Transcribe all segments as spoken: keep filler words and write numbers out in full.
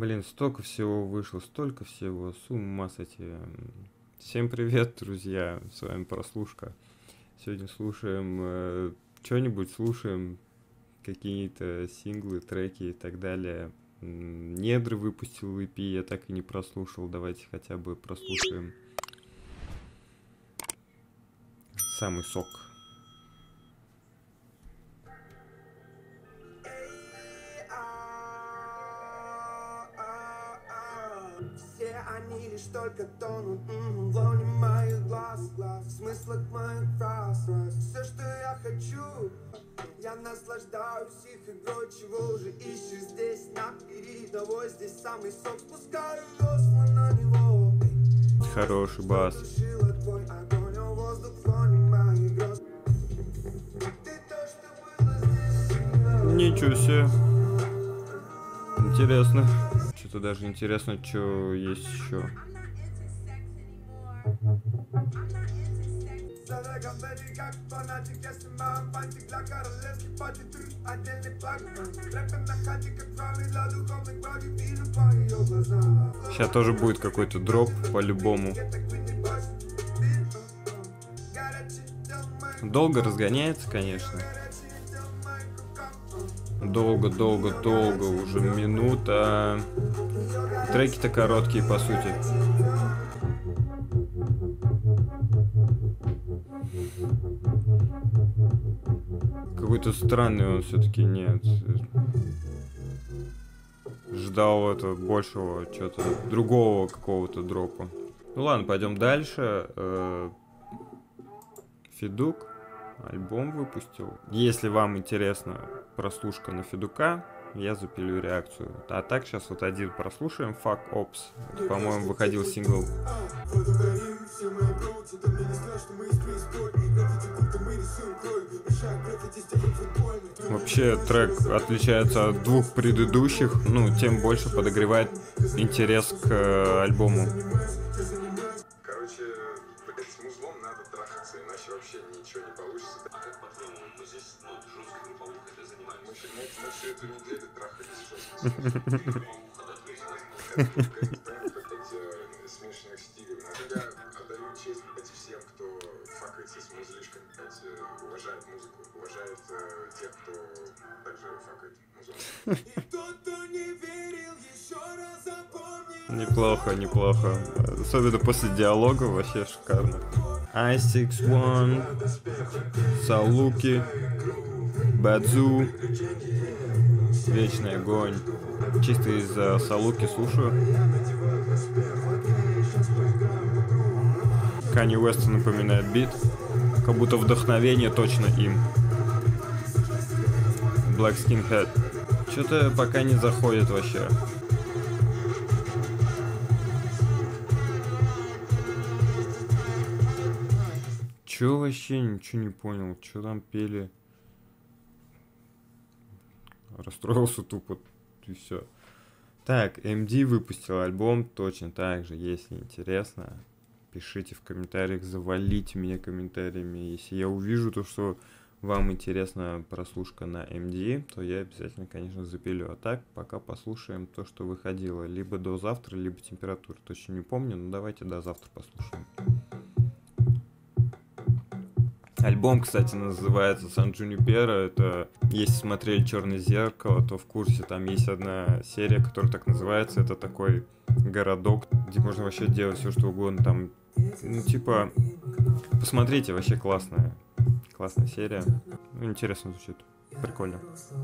Блин, столько всего вышло, столько всего, с ума сойти. Всем привет, друзья, с вами Прослушка. Сегодня слушаем э, что-нибудь, слушаем какие-то синглы, треки и так далее. Недры выпустил и пи, я так и не прослушал, давайте хотя бы прослушаем самый сок. Все они лишь только тонут м-м, в лоне моих глаз, глаз в смыслах моих фраз, фраз. Все, что я хочу, я наслаждаюсь их игрой. Чего уже ищешь здесь, на передовой? Здесь самый сок, спускаю весла на него. Хороший бас. Твой огонь, а воздух в лоне моих гроз. Ты то, что было здесь. Ничего себе. Интересно. Что-то даже интересно, что есть еще. Сейчас тоже будет какой-то дроп по-любому. Долго разгоняется, конечно. Долго, долго, долго, уже минута. Треки-то короткие, по сути. Какой-то странный он все-таки, нет. Ждал этого большего, что-то другого какого-то дропа. Ну ладно, пойдем дальше. Федук альбом выпустил. Если вам интересна прослушка на Федука, я запилю реакцию. А так сейчас вот один прослушаем. Fuck Ops. По-моему, выходил сингл. Вообще трек отличается от двух предыдущих, ну, тем больше подогревает интерес к э, альбому. Короче, с музлом надо трахаться, иначе вообще ничего не получится. А как по-твоему, мы здесь, ну, жестко групповухой это занимаемся? Мы, мы, мы всю эту неделю трахались жестко. Смешанных стилей. Я отдаю честь всем, кто факается с музлишками, уважает музыку, уважает тех, кто также факает музыку. Неплохо, неплохо. Особенно после диалога, вообще шикарно. ай сикс один, Салуки, Бадзу, Вечный огонь. Чисто из-за Салуки слушаю. Канье Уэста напоминает бит. Как будто вдохновение точно им. Black Skinhead. Что-то пока не заходит вообще. Чё вообще ничего не понял, что там пели? Расстроился тупо, и все. Так, эм ди выпустил альбом точно так же, если интересно. Пишите в комментариях, завалите меня комментариями. Если я увижу то, что вам интересна прослушка на эм ди, то я обязательно, конечно, запилю. А так, пока послушаем то, что выходило. Либо до завтра, либо температуру. Точно не помню, но давайте до завтра послушаем. Альбом, кстати, называется Сан Джунипера. Это, если смотрели «Черное зеркало», то в курсе там есть одна серия, которая так называется. Это такой городок, где можно вообще делать все, что угодно. Там, ну, типа, посмотрите, вообще классная, классная серия. Ну, интересно звучит, прикольно.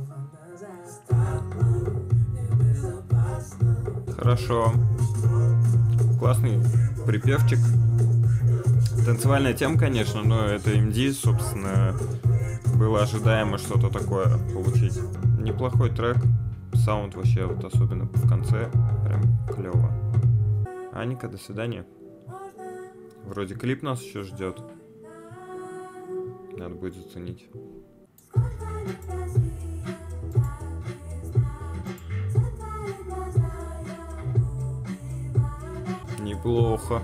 Хорошо. Классный припевчик. Танцевальная тема, конечно, но это эм ди, собственно, было ожидаемо что-то такое получить. Неплохой трек, саунд вообще, вот особенно в конце, прям клево. Аника, до свидания. Вроде клип нас еще ждет. Надо будет заценить. Неплохо.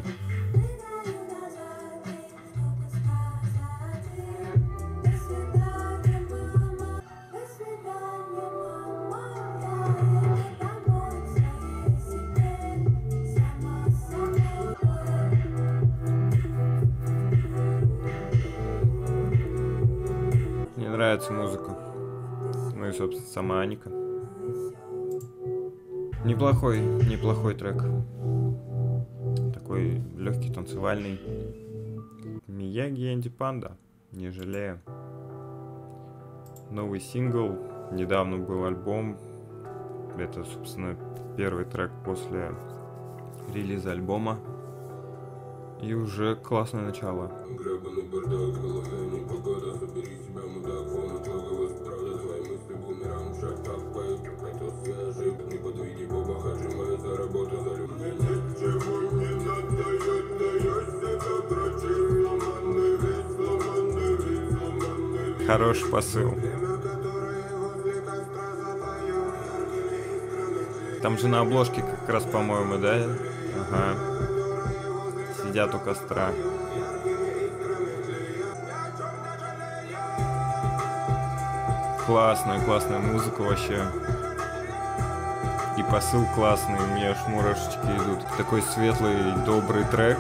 нравится музыка. Ну и, собственно, сама Аника. Неплохой, неплохой трек. Такой легкий, танцевальный. Мияги и Энди Панда. Не жалею. Новый сингл. Недавно был альбом. Это, собственно, первый трек после релиза альбома. И уже классное начало. Хороший посыл. Там же на обложке как раз, по-моему, да? Ага. Сидят у костра. Классная, классная музыка вообще. И посыл классный, у меня аж мурашечки идут. Такой светлый, добрый трек.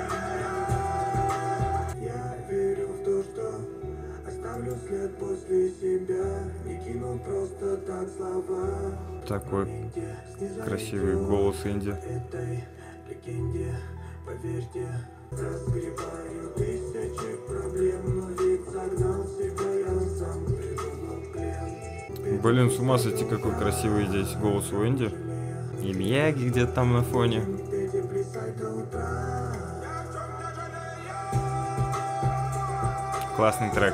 Я верю в то, что оставлю след после себя, не кину просто так слова. Такой красивый голос Энди. Этой легенде, поверьте, разгребаю тысячи проблем, но ведь загнал себя я сам, придумал плен. Блин, с ума сойти, какой красивый здесь голос у Энди. И Мияги где-то там на фоне. Классный трек.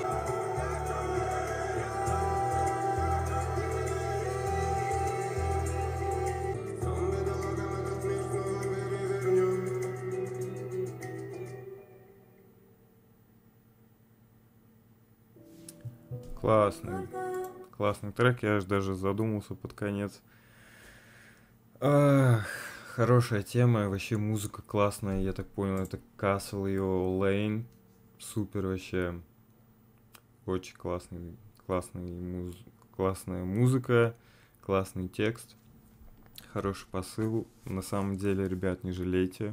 Классный, классный трек, я аж даже задумался под конец. Ах, хорошая тема, вообще музыка классная, я так понял, это Castle и Lane, супер вообще, очень классный, классный муз... классная музыка, классный текст, хороший посыл, на самом деле, ребят, не жалейте.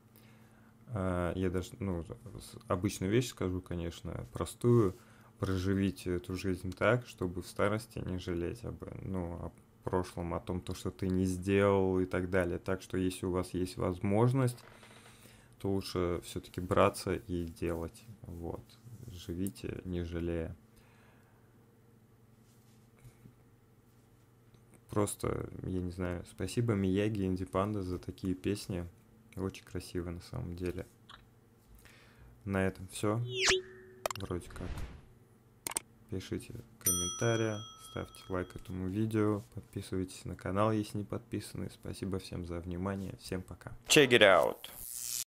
Я даже, ну, обычную вещь скажу, конечно, простую. Проживите эту жизнь так, чтобы в старости не жалеть об, ну, о прошлом, о том, то, что ты не сделал и так далее. Так что если у вас есть возможность, то лучше все-таки браться и делать. Вот. Живите, не жалея. Просто, я не знаю, спасибо Мияги и Энди Панда за такие песни. Очень красиво на самом деле. На этом все. Вроде как. Пишите комментарии, ставьте лайк этому видео, подписывайтесь на канал, если не подписаны. Спасибо всем за внимание, всем пока. Check it out.